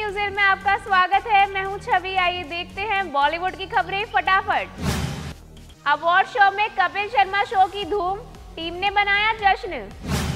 News में आपका स्वागत है। मैं हूं छवि। आइए देखते हैं बॉलीवुड की खबरें फटाफट। अवार्ड शो में कपिल शर्मा शो की धूम, टीम ने बनाया जश्न।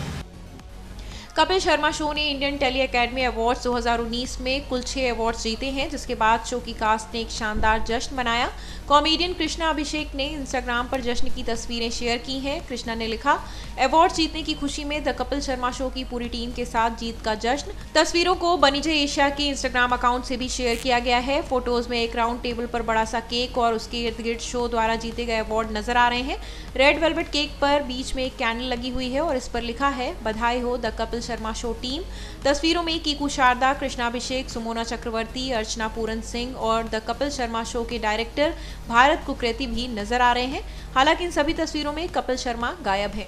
कपिल शर्मा शो ने इंडियन टेली एकेडमी अवार्ड्स 2019 में कुल 6 अवार्ड्स जीते हैं, जिसके बाद शो की कास्ट ने एक शानदार जश्न मनाया। कॉमेडियन कृष्णा अभिषेक ने इंस्टाग्राम पर जश्न की तस्वीरें शेयर की हैं। कृष्णा ने लिखा, अवार्ड जीतने की खुशी में द कपिल शर्मा शो की पूरी टीम के साथ जीत का जश्न। तस्वीरों को बनी जय एशिया के इंस्टाग्राम अकाउंट से भी शेयर किया गया है। फोटोज में एक राउंड टेबल पर बड़ा सा केक और उसके इर्द गिर्द शो द्वारा जीते गए अवार्ड नजर आ रहे हैं। रेड वेलवेट केक पर बीच में एक कैंडल लगी हुई है और इस पर लिखा है, बधाई हो the Kapil Sharma show team. तस्वीरों में कीकू शारदा, कृष्णाभिषेक, सुमोना चक्रवर्ती, अर्चना पूरन सिंह और द कपिल शर्मा शो के डायरेक्टर भारत कुकरेती भी नजर आ रहे हैं। हालांकि इन सभी तस्वीरों में कपिल शर्मा गायब हैं।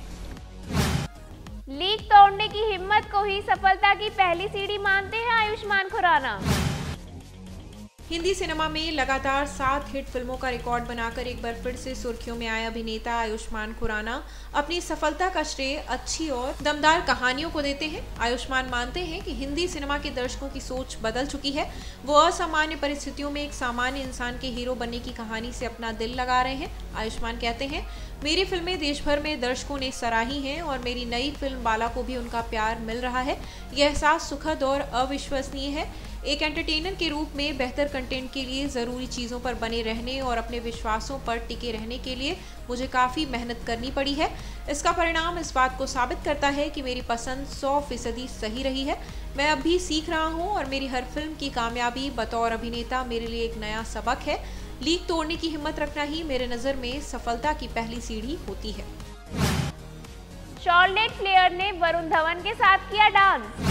लीक तोड़ने की हिम्मत को ही सफलता की पहली सीढ़ी मानते हैं आयुष्मान खुराना। हिंदी सिनेमा में लगातार 7 हिट फिल्मों का रिकॉर्ड बनाकर एक बार फिर से सुर्खियों में आए अभिनेता आयुष्मान खुराना अपनी सफलता का श्रेय अच्छी और दमदार कहानियों को देते हैं। आयुष्मान मानते हैं कि हिंदी सिनेमा के दर्शकों की सोच बदल चुकी है। वो असामान्य परिस्थितियों में एक सामान्य इंसान के हीरो बनने की कहानी से अपना दिल लगा रहे हैं। आयुष्मान कहते हैं, मेरी फिल्में देश भर में दर्शकों ने सराही हैं और मेरी नई फिल्म बाला को भी उनका प्यार मिल रहा है। यह एहसास सुखद और अविश्वसनीय है। एक एंटरटेनर के रूप में बेहतर कंटेंट के लिए ज़रूरी चीज़ों पर बने रहने और अपने विश्वासों पर टिके रहने के लिए मुझे काफ़ी मेहनत करनी पड़ी है। इसका परिणाम इस बात को साबित करता है कि मेरी पसंद 100% सही रही है। मैं अब भी सीख रहा हूँ और मेरी हर फिल्म की कामयाबी बतौर अभिनेता मेरे लिए एक नया सबक है। लीक तोड़ने की हिम्मत रखना ही मेरे नज़र में सफलता की पहली सीढ़ी होती है। शार्लेट फ्लेयर ने वरुण धवन के साथ किया डांस।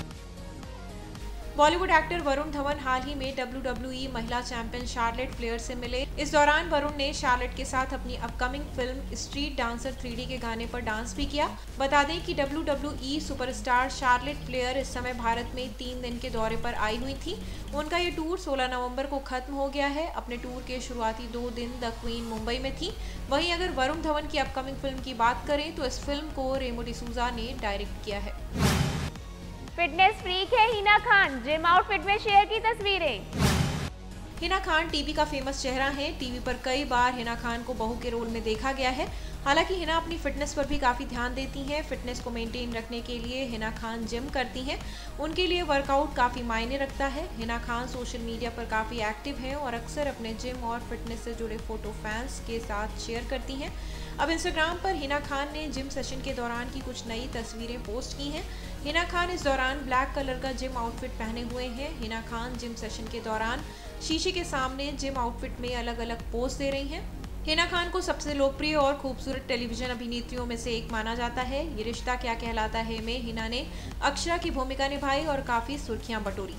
बॉलीवुड एक्टर वरुण धवन हाल ही में WWE महिला चैंपियन शार्लेट फ्लेयर से मिले। इस दौरान वरुण ने शार्लेट के साथ अपनी upcoming film street dancer 3D के गाने पर डांस भी किया। बता दें कि WWE सुपरस्टार शार्लेट फ्लेयर इस समय भारत में 3 दिन के दौरे पर आई हुई थी। उनका ये टूर 16 नवंबर को खत्म हो गया है। अपने टूर के शुरुआती 2 दिन द क्वीन मुंबई में थी। वहीं अगर वरुण धवन की अपकमिंग फिल्म की बात करें तो इस फिल्म को रेमो डिसूजा ने डायरेक्ट किया है। फिटनेस फ्रीक है हिना खान, जिम आउटफिट में शेयर की तस्वीरें। हिना खान टीवी का फेमस चेहरा है। टीवी पर कई बार हिना खान को बहू के रोल में देखा गया है। हालांकि हिना अपनी फिटनेस पर भी काफ़ी ध्यान देती हैं। फिटनेस को मेंटेन रखने के लिए हिना खान जिम करती हैं। उनके लिए वर्कआउट काफ़ी मायने रखता है। हिना खान सोशल मीडिया पर काफ़ी एक्टिव हैं और अक्सर अपने जिम और फिटनेस से जुड़े फोटो फैंस के साथ शेयर करती हैं। अब इंस्टाग्राम पर हिना खान ने जिम सेशन के दौरान की कुछ नई तस्वीरें पोस्ट की हैं। हिना खान इस दौरान ब्लैक कलर का जिम आउटफिट पहने हुए हैं। हिना खान जिम सेशन के दौरान शीशे के सामने जिम आउटफिट में अलग अलग पोज दे रही हैं। हिना खान को सबसे लोकप्रिय और खूबसूरत टेलीविजन अभिनेत्रियों में से एक माना जाता है। ये रिश्ता क्या कहलाता है में हिना ने अक्षरा की भूमिका निभाई और काफी सुर्खियां बटोरी।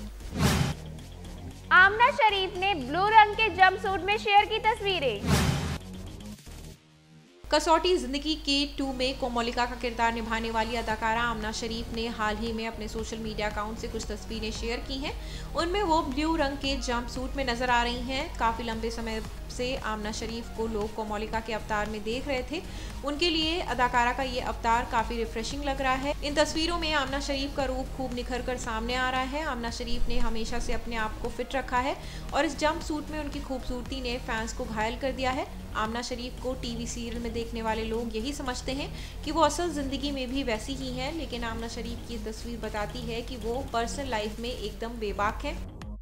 आमना शरीफ ने ब्लू रंग के जंपसूट में शेयर की तस्वीरें। कसौटी जिंदगी के 2 में कोमोलिका का किरदार निभाने वाली अदाकारा आमना शरीफ ने हाल ही में अपने सोशल मीडिया अकाउंट से कुछ तस्वीरें शेयर की हैं। उनमें वो ब्लू रंग के जंप सूट में नजर आ रही हैं। काफ़ी लंबे समय से आमना शरीफ को लोग कोमोलिका के अवतार में देख रहे थे। उनके लिए अदाकारा का ये अवतार काफ़ी रिफ्रेशिंग लग रहा है। इन तस्वीरों में आमना शरीफ का रूप खूब निखर कर सामने आ रहा है। आमना शरीफ ने हमेशा से अपने आप को फिट रखा है और इस जंप सूट में उनकी खूबसूरती ने फैंस को घायल कर दिया है। आमना शरीफ को टीवी सीरियल में देखने वाले लोग यही समझते हैं कि वो असल जिंदगी में भी वैसी ही हैं, लेकिन आमना शरीफ की तस्वीर बताती है कि वो पर्सनल लाइफ में एकदम बेबाक हैं।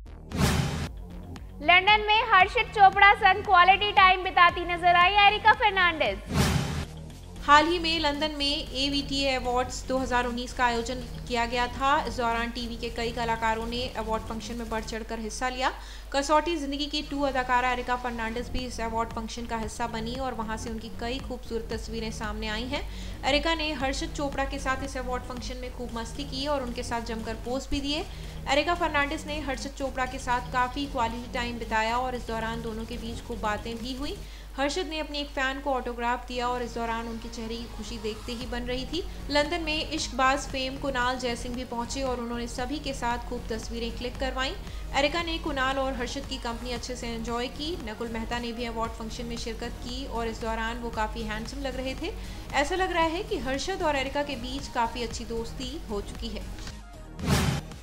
लंदन में हर्षित चोपड़ा संग क्वालिटी टाइम बिताती नजर आई एरिका फर्नांडिस। हाल ही में लंदन में AVTA अवार्ड्स 2019 का आयोजन किया गया था। इस दौरान टीवी के कई कलाकारों ने अवार्ड फंक्शन में बढ़ चढ़कर हिस्सा लिया। कसौटी जिंदगी की 2 अदाकारा एरिका फर्नांडिस भी इस अवार्ड फंक्शन का हिस्सा बनी और वहां से उनकी कई खूबसूरत तस्वीरें सामने आई हैं। एरिका ने हर्षित चोपड़ा के साथ इस अवार्ड फंक्शन में खूब मस्ती की और उनके साथ जमकर पोज भी दिए। एरिका फर्नांडिस ने हर्षित चोपड़ा के साथ काफ़ी क्वालिटी टाइम बिताया और इस दौरान दोनों के बीच खूब बातें भी हुई। हर्षित ने अपनी एक फैन को ऑटोग्राफ दिया और इस दौरान उनके चेहरे की खुशी देखते ही बन रही थी। लंदन में इश्कबाज फेम कुणाल जयसिंह भी पहुंचे और उन्होंने सभी के साथ खूब तस्वीरें क्लिक करवाईं। एरिका ने कुणाल और हर्षित की कंपनी अच्छे से एंजॉय की। नकुल मेहता ने भी अवार्ड फंक्शन में शिरकत की और इस दौरान वो काफ़ी हैंडसम लग रहे थे। ऐसा लग रहा है कि हर्षित और एरिका के बीच काफ़ी अच्छी दोस्ती हो चुकी है।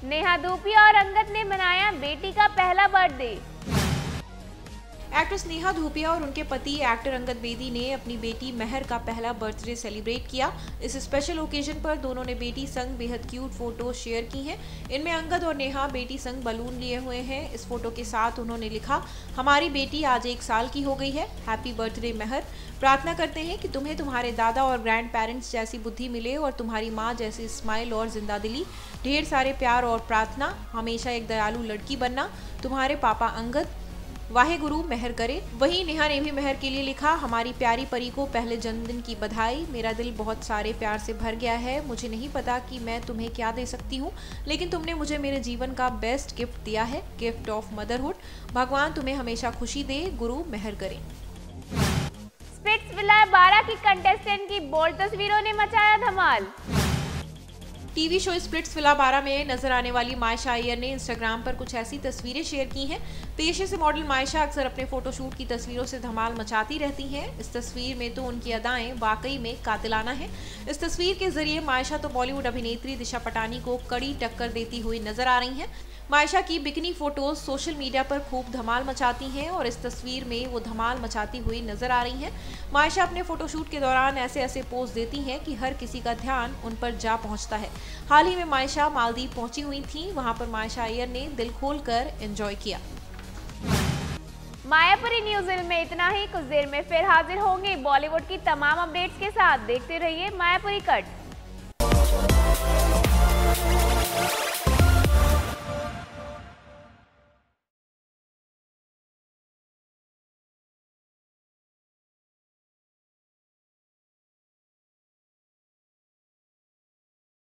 नेहा धूपिया और अंगद ने मनाया बेटी का पहला बर्थडे। एक्ट्रेस नेहा धूपिया और उनके पति एक्टर अंगद बेदी ने अपनी बेटी महर का पहला बर्थडे सेलिब्रेट किया। इस स्पेशल ओकेजन पर दोनों ने बेटी संग बेहद क्यूट फोटो शेयर की हैं। इनमें अंगद और नेहा बेटी संग बलून लिए हुए हैं। इस फोटो के साथ उन्होंने लिखा, हमारी बेटी आज 1 साल की हो गई है, हैप्पी बर्थडे महर। प्रार्थना करते हैं कि तुम्हें तुम्हारे दादा और ग्रैंड पेरेंट्स जैसी बुद्धि मिले और तुम्हारी माँ जैसी स्माइल और जिंदादिली, ढेर सारे प्यार और प्रार्थना, हमेशा एक दयालु लड़की बनना, तुम्हारे पापा अंगद, वाहे गुरु मेहर करे। वहीं नेहा ने भी मेहर के लिए लिखा, हमारी प्यारी परी को पहले जन्मदिन की बधाई, मेरा दिल बहुत सारे प्यार से भर गया है। मुझे नहीं पता कि मैं तुम्हें क्या दे सकती हूँ, लेकिन तुमने मुझे मेरे जीवन का बेस्ट गिफ्ट दिया है, गिफ्ट ऑफ मदरहुड। भगवान तुम्हें हमेशा खुशी दे, गुरु मेहर करे। स्प्लिट्सविला 12 की कंटेस्टेंट की बोल्ड तस्वीरों ने मचाया धमाल। टीवी शो स्प्लिट्सविला 12 में नजर आने वाली मायशा अय्यर ने इंस्टाग्राम पर कुछ ऐसी तस्वीरें शेयर की हैं। पेशे से मॉडल मायशा अक्सर अपने फोटोशूट की तस्वीरों से धमाल मचाती रहती हैं। इस तस्वीर में तो उनकी अदाएं वाकई में कातिलाना हैं। इस तस्वीर के जरिए मायशा तो बॉलीवुड अभिनेत्री दिशा पटानी को कड़ी टक्कर देती हुई नजर आ रही हैं। मायशा की बिकिनी फोटोज सोशल मीडिया पर खूब धमाल मचाती हैं और इस तस्वीर में वो धमाल मचाती हुई नजर आ रही हैं। मायशा अपने फोटोशूट के दौरान ऐसे पोज देती हैं कि हर किसी का ध्यान उन पर जा पहुंचता है। हाल ही में मायशा मालदीव पहुंची हुई थी, वहां पर मायशा अय्यर ने दिल खोलकर एंजॉय किया। मायापुरी न्यूज़ में इतना ही। कुछ देर में फिर हाजिर होंगे बॉलीवुड की तमाम अपडेट्स के साथ। देखते रहिए मायापुरी कट।